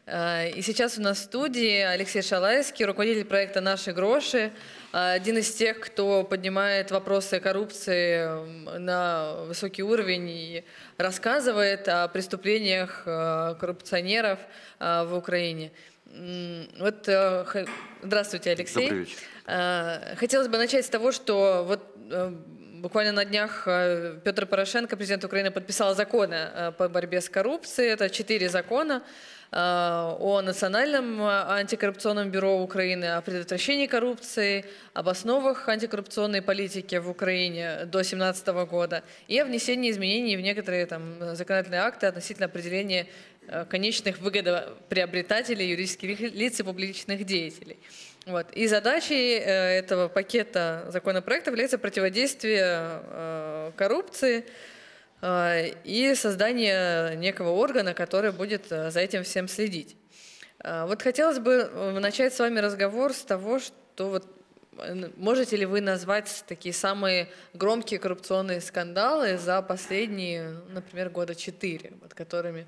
И сейчас у нас в студии Алексей Шалайский, руководитель проекта «Наши гроши», один из тех, кто поднимает вопросы коррупции на высокий уровень и рассказывает о преступлениях коррупционеров в Украине. Вот, здравствуйте, Алексей. Добрый вечер. Хотелось бы начать с того, что вот буквально на днях Петр Порошенко, президент Украины, подписал законы по борьбе с коррупцией. Это 4 закона о Национальном антикоррупционном бюро Украины, о предотвращении коррупции, об основах антикоррупционной политики в Украине до 2017 года и о внесении изменений в некоторые законодательные акты относительно определения конечных выгодоприобретателей, юридических лиц и публичных деятелей. Вот. И задачей этого пакета законопроектов является противодействие коррупции и создание некого органа, который будет за этим всем следить. Вот хотелось бы начать с вами разговор с того, что вот можете ли вы назвать такие самые громкие коррупционные скандалы за последние, например, года 4, вот, которые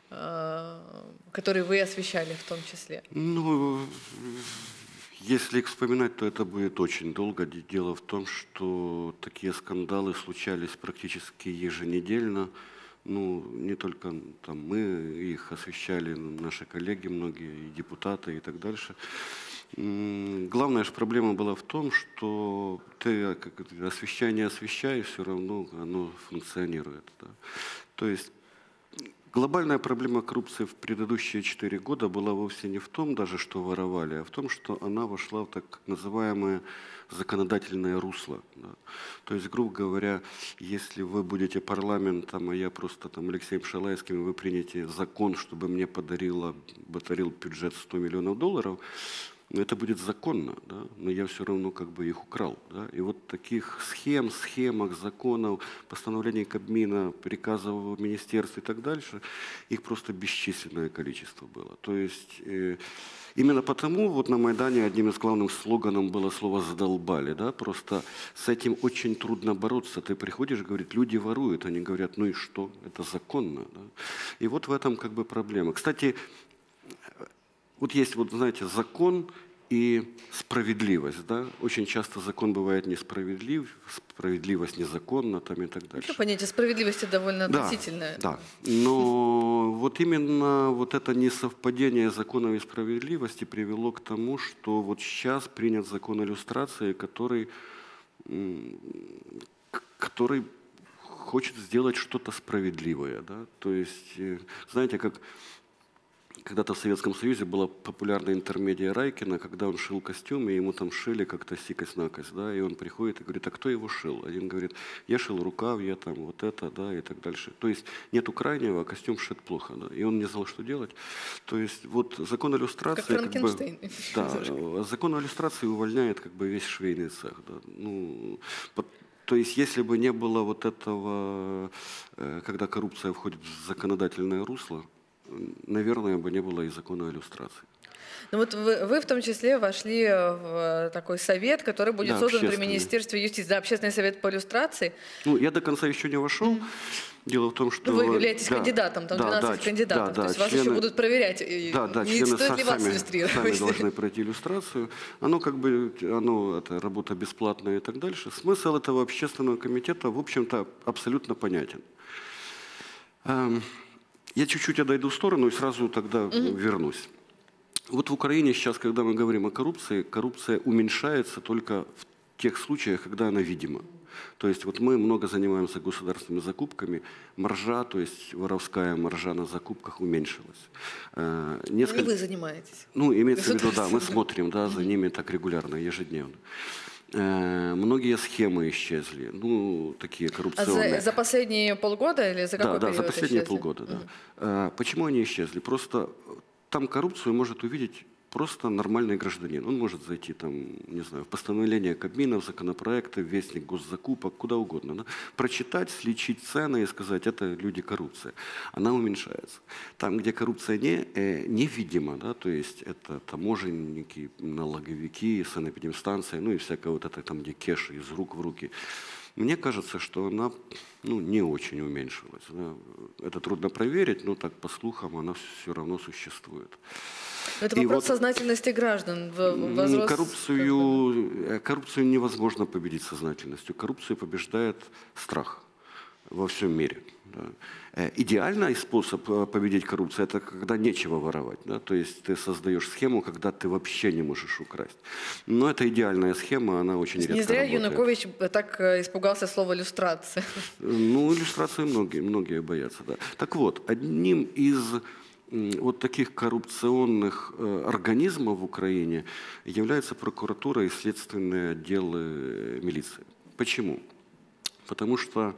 вы освещали в том числе? Ну, если их вспоминать, то это будет очень долго. Дело в том, что такие скандалы случались практически еженедельно. Ну, не только там мы их освещали, наши коллеги, многие и депутаты и так дальше. Главная же проблема была в том, что ты освещай, не освещай, все равно оно функционирует. Да. То есть глобальная проблема коррупции в предыдущие 4 года была вовсе не в том даже, что воровали, а в том, что она вошла в так называемое законодательное русло. Да. То есть, грубо говоря, если вы будете парламентом, а я просто там Алексеем Шалайским, вы примете закон, чтобы мне подарил бюджет 100 миллионов долларов, это будет законно, да, но я все равно как бы их украл. Да. И вот таких схемах, законов, постановлений Кабмина, приказов в министерстве и так дальше, их просто бесчисленное количество было. То есть именно потому вот на Майдане одним из главных слоганов было слово «задолбали». Да. Просто с этим очень трудно бороться. Ты приходишь, говорит, люди воруют, они говорят, ну и что, это законно. Да. И вот в этом как бы проблема. Кстати, вот есть, вот, знаете, закон и справедливость. Да? Очень часто закон бывает несправедлив, справедливость незаконна там, и так дальше. Ну, понятие справедливости довольно относительное. Да, но вот именно вот это несовпадение законов и справедливости привело к тому, что вот сейчас принят закон о иллюстрации, который хочет сделать что-то справедливое. Да? То есть, знаете, как когда-то в Советском Союзе была популярна интермедия Райкина, когда он шил костюм, и ему там шили как-то сикость-накость, да, и он приходит и говорит, а кто его шил? Один говорит, я шил рукавья, там, вот это, да, и так дальше. То есть нету крайнего, а костюм шит плохо, да, и он не знал, что делать. То есть вот закон о иллюстрации, как Франкенштейн. Да, закон о иллюстрации увольняет как бы весь швейный цех, да, ну, то есть, если бы не было вот этого, когда коррупция входит в законодательное русло, наверное, бы не было и закона о иллюстрации. Ну вот вы в том числе вошли в такой совет, который будет создан при Министерстве юстиции, да, общественный совет по иллюстрации. Ну, я до конца еще не вошел. Дело в том, что... Ну, вы являетесь кандидатом, там 12 кандидатов, то есть вас еще будут проверять, не стоит ли вас иллюстрировать. Сами должны пройти иллюстрацию. Оно как бы, это работа бесплатная и так дальше. Смысл этого общественного комитета, в общем-то, абсолютно понятен. Я чуть-чуть отойду в сторону и сразу тогда вернусь. Вот в Украине сейчас, когда мы говорим о коррупции, коррупция уменьшается только в тех случаях, когда она видима. То есть вот мы много занимаемся государственными закупками, маржа, то есть воровская маржа на закупках уменьшилась. Не вы занимаетесь. Ну, имеется в виду, да, мы смотрим, да, за ними так регулярно, ежедневно. Многие схемы исчезли, ну, такие коррупционные. А за последние полгода или за какой период за последние исчезли? полгода, да. Почему они исчезли? Просто там коррупцию может увидеть просто нормальный гражданин. Он может зайти там, не знаю, в постановление Кабмина, в законопроекты, в вестник госзакупок, куда угодно. Да? Прочитать, сличить цены и сказать, это люди коррупция. Она уменьшается. Там, где коррупция невидима, да, то есть это таможенники, налоговики, санэпидемстанция, ну и всякое вот это там, где кэш из рук в руки. Мне кажется, что она не очень уменьшилась. Да. Это трудно проверить, но так по слухам она все равно существует. Это вопрос сознательности граждан. Коррупцию невозможно победить сознательностью. Коррупцию побеждает страх во всем мире. Да. Идеальный способ победить коррупцию – это когда нечего воровать. Да? То есть ты создаешь схему, когда ты вообще не можешь украсть. Но это идеальная схема, она очень редко работает. Не зря Янукович так испугался слова «люстрация». Иллюстрации многие боятся. Да. Так вот, одним из вот таких коррупционных организмов в Украине является прокуратура и следственные отделы милиции. Почему? Потому что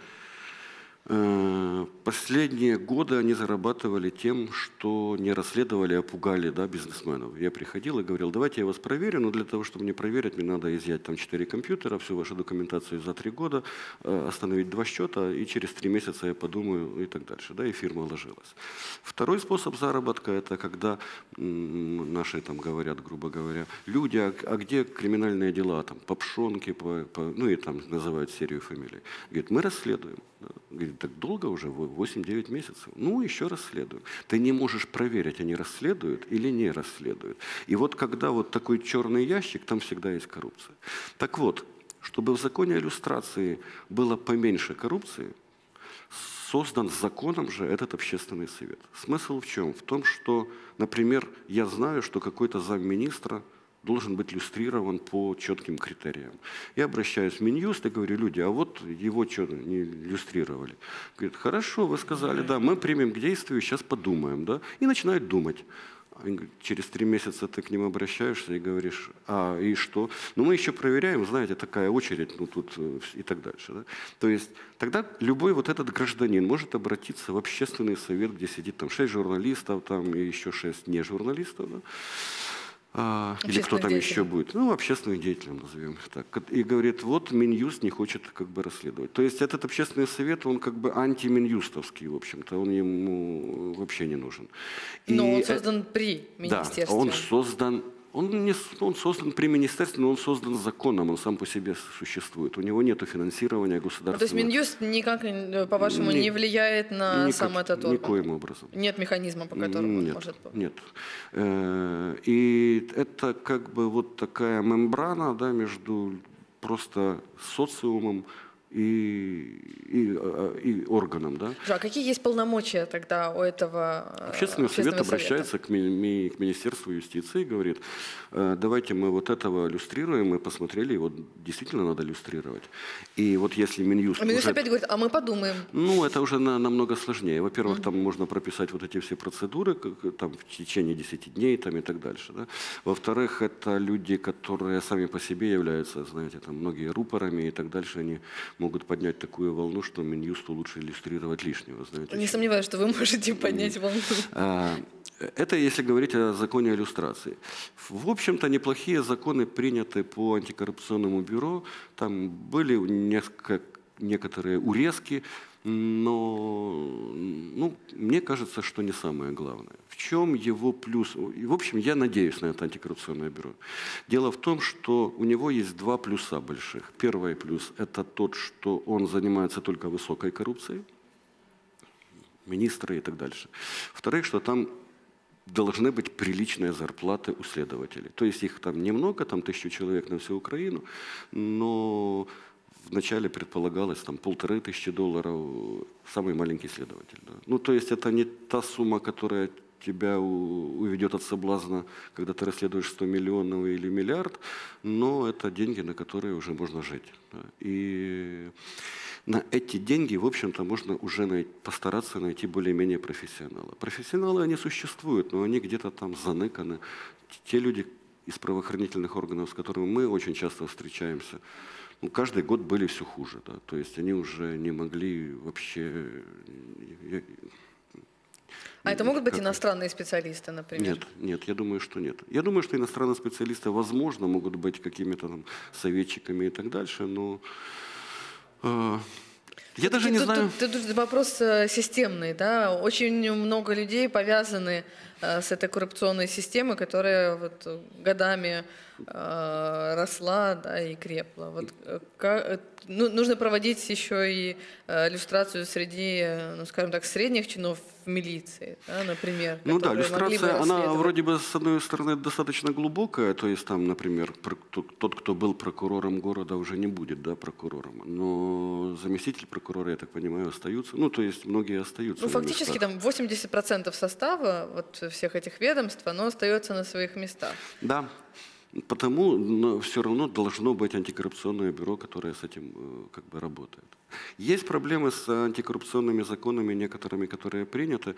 последние годы они зарабатывали тем, что не расследовали, а пугали, да, бизнесменов. Я приходил и говорил, давайте я вас проверю, но для того, чтобы мне проверить, мне надо изъять там 4 компьютера, всю вашу документацию за 3 года, остановить 2 счета, и через 3 месяца я подумаю и так дальше. Да, и фирма ложилась. Второй способ заработка – это когда наши там говорят, грубо говоря, люди, а где криминальные дела, там, по Пшонке, ну и там называют серию фамилий. Говорит, мы расследуем. Говорит, так долго уже, 8-9 месяцев. Ну, еще расследуем. Ты не можешь проверить, они расследуют или не расследуют. И вот когда вот такой черный ящик, там всегда есть коррупция. Так вот, чтобы в законе о люстрации было поменьше коррупции, создан законом же этот общественный совет. Смысл в чем? В том, что, например, я знаю, что какой-то замминистра должен быть люстрирован по четким критериям. Я обращаюсь в Минюст и говорю, люди, а вот его что не люстрировали? Говорят, хорошо, вы сказали, да, мы примем к действию, сейчас подумаем, да, и начинают думать. Через 3 месяца ты к ним обращаешься и говоришь, а и что? Ну мы еще проверяем, знаете, такая очередь, ну тут и так дальше. Да? То есть тогда любой вот этот гражданин может обратиться в общественный совет, где сидит там 6 журналистов, там и еще 6 не журналистов, да? Или кто там еще будет, ну, общественных деятелей, назовем их так, и говорит, вот Минюст не хочет как бы расследовать. То есть этот общественный совет, он как бы антиминюстовский, в общем-то, он ему вообще не нужен. Но он создан при министерстве. Да, он создан при министерстве, но он создан законом, он сам по себе существует. У него нет финансирования государственного. То есть Минюст никак, по-вашему, не влияет на сам этот орган? Никоим образом. Нет механизма, по которому он может... Нет. И это как бы вот такая мембрана, да, между просто социумом и органам. Да? А какие есть полномочия тогда у этого Общественный совет обращается к Министерству юстиции и говорит, давайте мы вот этого люстрируем, мы посмотрели, его действительно надо люстрировать. И вот если Минюст... Минюст опять говорит, а мы подумаем. Ну, это уже намного сложнее. Во-первых, там можно прописать вот эти все процедуры там, в течение 10 дней там, и так дальше. Да? Во-вторых, это люди, которые сами по себе являются, знаете, там, многие рупорами и так дальше, они могут поднять такую волну, что Минюсту лучше иллюстрировать лишнего. Знаете, не сомневаюсь, что вы можете поднять волну. Это если говорить о законе о люстрации. В общем-то, неплохие законы приняты по антикоррупционному бюро. Там были некоторые урезки, но мне кажется, что не самое главное. В чем его плюс? В общем, я надеюсь на это антикоррупционное бюро. Дело в том, что у него есть 2 плюса больших. Первый плюс – это тот, что он занимается только высокой коррупцией, министры и так дальше. Второй, что там должны быть приличные зарплаты у следователей. То есть их там немного, там 1000 человек на всю Украину, но вначале предполагалось там $1500 самый маленький следователь. Да. Ну, то есть это не та сумма, которая тебя уведет от соблазна, когда ты расследуешь 100 миллионов или миллиард, но это деньги, на которые уже можно жить. Да. И на эти деньги, в общем-то, можно уже постараться найти более-менее профессионала. Профессионалы, они существуют, но они где-то там заныканы. Те люди из правоохранительных органов, с которыми мы очень часто встречаемся, каждый год были все хуже. Да? То есть они уже не могли вообще... А это могут быть иностранные специалисты, например? Нет, я думаю, что нет. Я думаю, что иностранные специалисты, возможно, могут быть какими-то там советчиками и так дальше, но... Я даже не знаю. Тут вопрос системный, да? Очень много людей повязаны с этой коррупционной системой, которая вот годами росла, да, и крепла. Вот нужно проводить еще и иллюстрацию среди, ну, скажем так, средних чинов в милиции, да, например. Ну да, иллюстрация, она вроде бы, с одной стороны, достаточно глубокая, то есть там, например, тот, кто был прокурором города, уже не будет, да, прокурором, но заместитель прокурора, я так понимаю, остаются, ну, то есть многие остаются. Ну, фактически там 80% состава вот всех этих ведомств, оно остается на своих местах. Да. Потому все равно должно быть антикоррупционное бюро, которое с этим как бы работает. Есть проблемы с антикоррупционными законами, некоторыми, которые приняты.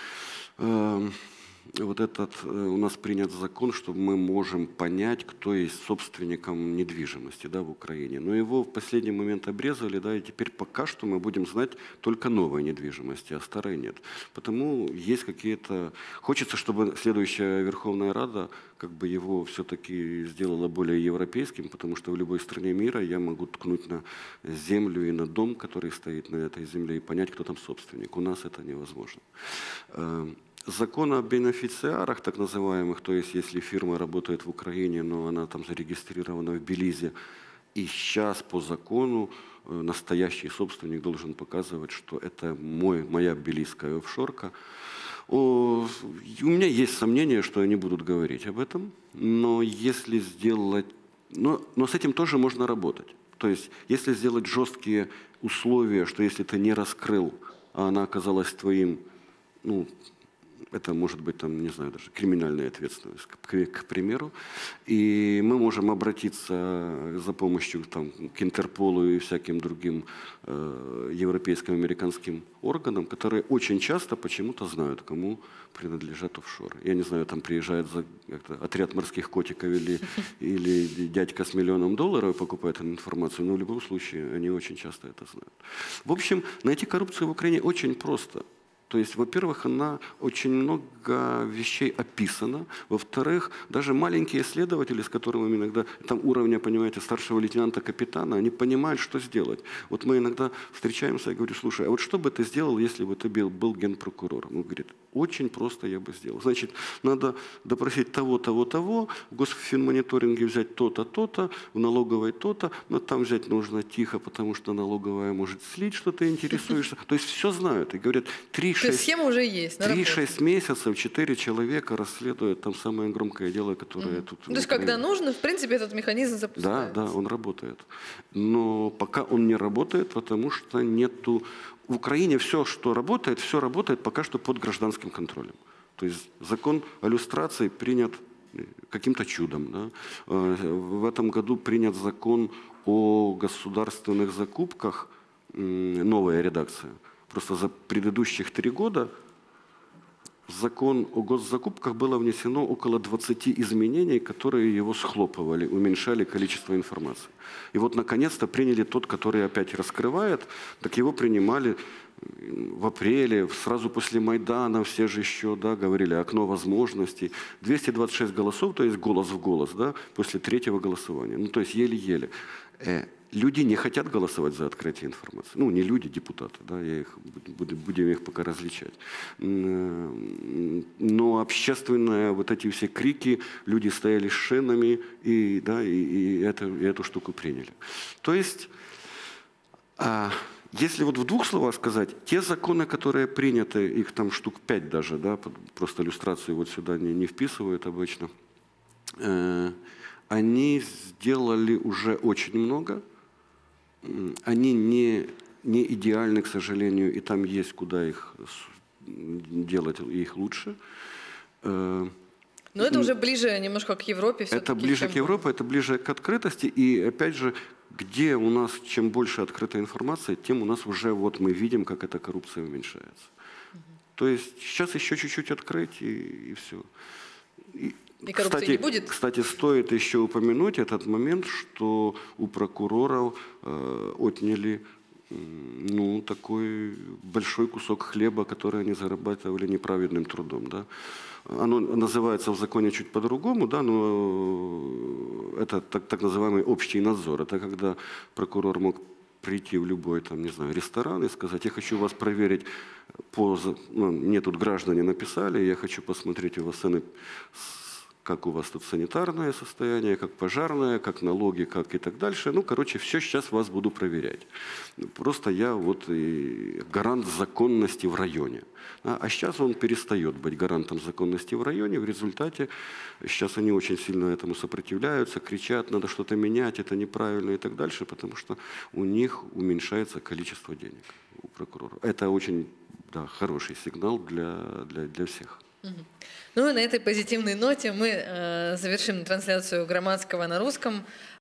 Вот этот у нас принят закон, что мы можем понять, кто есть собственником недвижимости, да, в Украине. Но его в последний момент обрезали, да, и теперь пока что мы будем знать только новой недвижимости, а старой нет. Потому есть какие-то... Хочется, чтобы следующая Верховная Рада как бы его все-таки сделала более европейским, потому что в любой стране мира я могу ткнуть на землю и на дом, который стоит на этой земле, и понять, кто там собственник. У нас это невозможно. Закон о бенефициарах, так называемых, то есть если фирма работает в Украине, но она там зарегистрирована в Белизе, и сейчас по закону настоящий собственник должен показывать, что это моя белизская офшорка. У меня есть сомнения, что они будут говорить об этом, но если сделать... Но с этим тоже можно работать. То есть если сделать жесткие условия, что если ты не раскрыл, а она оказалась твоим, ну, это может быть, там, не знаю, даже криминальная ответственность, к примеру. И мы можем обратиться за помощью там, к Интерполу и всяким другим европейским, американским органам, которые очень часто почему-то знают, кому принадлежат офшоры. Я не знаю, там приезжает отряд морских котиков или дядька с $1 миллион и покупает эту информацию, но в любом случае они очень часто это знают. В общем, найти коррупцию в Украине очень просто. То есть, во-первых, она очень много вещей описана. Во-вторых, даже маленькие следователи, с которыми мы иногда, там уровня, понимаете, старшего лейтенанта, капитана, они понимают, что сделать. Вот мы иногда встречаемся, я говорю, слушай, а вот что бы ты сделал, если бы ты был генпрокурором? Он говорит, очень просто я бы сделал. Значит, надо допросить того, в госфинмониторинге взять то-то, то-то, в налоговой то-то, но там взять нужно тихо, потому что налоговая может слить, что ты интересуешься. То есть все знают и говорят, 3-6 месяцев 4 человека расследуют там самое громкое дело, которое тут... То есть, когда нужно, в принципе, этот механизм запускается. Да, он работает. Но пока он не работает, потому что нету... В Украине все работает пока что под гражданским контролем. То есть закон о люстрации принят каким-то чудом. Да? В этом году принят закон о государственных закупках, новая редакция. Просто за предыдущих 3 года в закон о госзакупках было внесено около 20 изменений, которые его схлопывали, уменьшали количество информации. И вот наконец-то приняли тот, который опять раскрывает, так его принимали в апреле, сразу после Майдана, все же еще, да, говорили окно возможностей. 226 голосов, то есть голос в голос, да, после 3-го голосования. Ну, то есть еле-еле. Люди не хотят голосовать за открытие информации. Ну, не люди, депутаты, да, будем их пока различать. Но общественные вот эти все крики, люди стояли с шинами и эту штуку приняли. То есть, если вот в 2 словах сказать, те законы, которые приняты, их там штук 5 даже, да, просто иллюстрацию вот сюда не вписывают обычно, они сделали уже очень много. Они не идеальны, к сожалению, и там есть куда их делать, их лучше. Но это уже ближе немножко к Европе. Это ближе к Европе, это ближе к открытости. И опять же, где у нас чем больше открытой информации, тем у нас уже вот мы видим, как эта коррупция уменьшается. То есть сейчас еще чуть-чуть открыть и все. И коррупции не будет? Кстати, стоит еще упомянуть этот момент, что у прокуроров отняли такой большой кусок хлеба, который они зарабатывали неправедным трудом. Да? Оно называется в законе чуть по-другому, да, но это так называемый общий надзор. Это когда прокурор мог прийти в любой там, не знаю, ресторан и сказать, я хочу вас проверить мне тут граждане написали, я хочу посмотреть у вас цены как у вас тут санитарное состояние, как пожарное, как налоги, как и так дальше. Ну, короче, все сейчас вас буду проверять. Просто я вот и гарант законности в районе. А сейчас он перестает быть гарантом законности в районе. В результате сейчас они очень сильно этому сопротивляются, кричат, надо что-то менять, это неправильно и так дальше, потому что у них уменьшается количество денег у прокурора. Это очень хороший сигнал для всех. Ну и на этой позитивной ноте мы завершим трансляцию Громадского на русском.